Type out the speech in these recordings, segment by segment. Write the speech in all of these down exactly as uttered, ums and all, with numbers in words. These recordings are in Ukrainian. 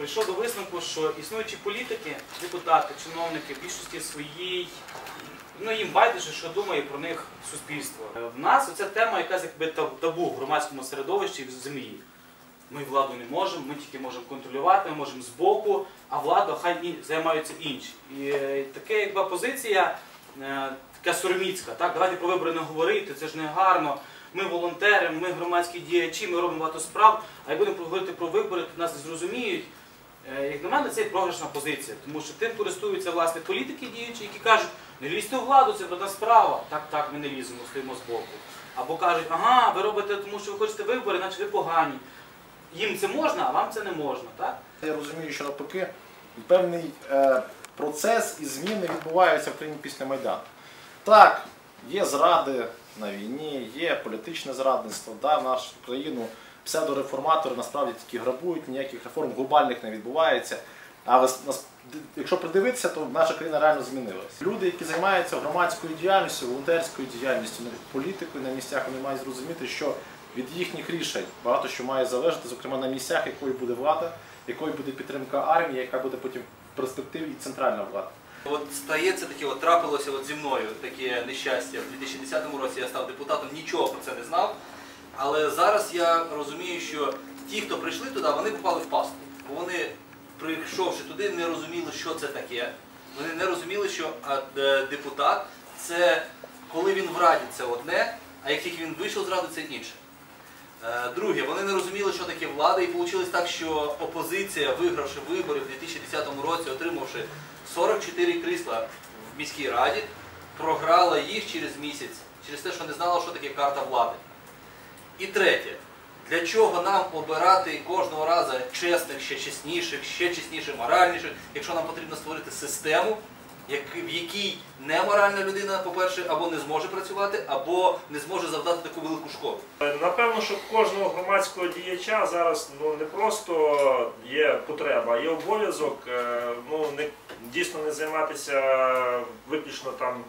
прийшов до висновку, що існуючі політики, депутати, чиновники в більшості своїй, ну їм байдуже, що думає про них суспільство. В нас оця тема якась якби табу в громадському середовищі і в землі. Ми владу не можемо, ми тільки можемо контролювати, ми можемо збоку, а влада хай займаються інші. І така якби позиція, така сороміцька, так? Давайте про вибори не говорити, це ж не гарно. Ми волонтери, ми громадські діячі, ми робимо багато справ, а як будемо говорити про вибори, то нас не зрозуміють. Як на мене, це програшна позиція, тому що тим користуються власне політики діючі, які кажуть, не лізьте у владу, це брудна справа. Так, так, ми не ліземо, стоїмо збоку. Або кажуть, ага, ви робите, тому що ви хочете вибори, наче ви погані. Їм це можна, а вам це не можна, так? Я розумію, що навпаки певний е, процес і зміни відбуваються в країні після Майдану. Так, є зради на війні, є політичне зрадництво, да, в нашу країну псевдореформатори насправді тільки грабують, ніяких реформ глобальних не відбувається. Але якщо придивитися, то наша країна реально змінилася. Люди, які займаються громадською діяльністю, волонтерською діяльністю, політикою на місцях, вони мають зрозуміти, що від їхніх рішень багато що має залежати, зокрема на місцях, якою буде влада, якою буде підтримка армії, яка буде потім в перспективі і центральна влада. От стається таке, от трапилося от зі мною таке нещастя. В дві тисячі десятому році я став депутатом, нічого про це не знав. Але зараз я розумію, що ті, хто прийшли туди, вони попали в пастку. Вони, прийшовши туди, не розуміли, що це таке. Вони не розуміли, що депутат – це коли він в раді, це одне, а як тільки він вийшов з ради, це інше. Друге, вони не розуміли, що таке влада, і вийшло так, що опозиція, вигравши вибори в дві тисячі десятому році, отримавши сорок чотири крісла в міській раді, програла їх через місяць, через те, що не знала, що таке карта влади. І третє, для чого нам обирати кожного разу чесних, ще чесніших, ще чесніших, моральніших, якщо нам потрібно створити систему, в якій неморальна людина, по-перше, або не зможе працювати, або не зможе завдати таку велику шкоду. Напевно, що кожного громадського діяча зараз ну, не просто є потреба, а є обов'язок ну, не, дійсно не займатися виключно там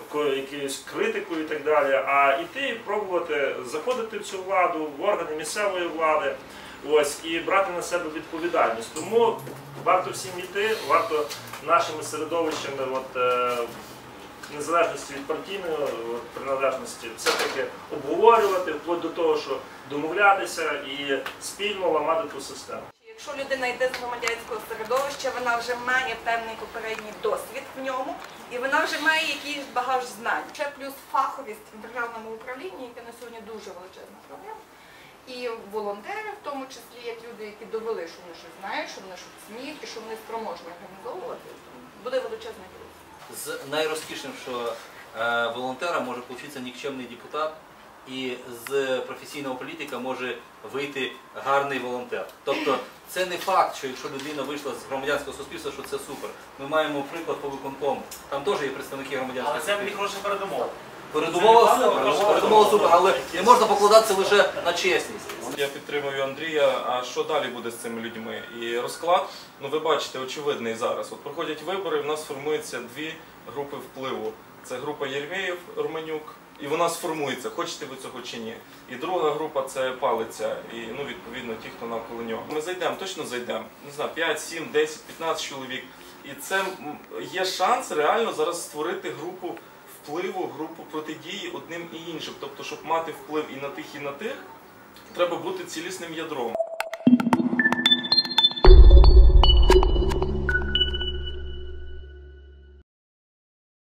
якоюсь критикою і так далі, а йти і пробувати заходити в цю владу, в органи місцевої влади, ось, і брати на себе відповідальність. Тому варто всім йти, варто нашими середовищами, от, е, незалежності від партійної от, приналежності, все-таки обговорювати, вплоть до того, що домовлятися і спільно ламати ту систему. Якщо людина йде з громадянського середовища, вона вже має певний попередній досвід в ньому, і вона вже має якийсь багаж знань. Ще плюс фаховість в державному управлінні, яке на сьогодні дуже величезна проблема. І волонтери, в тому числі, як люди, які довели, що вони щось знають, що вони щось вміють і що вони спроможні організовувати, буде величезний плюс. З найрозкішним, що е, волонтера може получитися нікчемний депутат, і з професійного політика може вийти гарний волонтер. Тобто це не факт, що якщо людина вийшла з громадянського суспільства, що це супер. Ми маємо приклад по виконкому. Там теж є представники громадянського суспільства. Але це мені хороша передумова. Передумова супер, передумова супер, але не можна покладатися лише на чесність. Я підтримую Андрія, а що далі буде з цими людьми? І розклад, ну ви бачите, очевидний зараз. От проходять вибори, в нас формуються дві групи впливу. Це група Єрмєєв, Романюк, і вона сформується, хочете ви цього чи ні. І друга група – це Палиця, і ну, відповідно ті, хто навколо нього. Ми зайдемо, точно зайдемо, не знаю, п'ять, сім, десять, п'ятнадцять чоловік. І це є шанс реально зараз створити групу впливу, групу протидії одним і іншим. Тобто, щоб мати вплив і на тих, і на тих, треба бути цілісним ядром.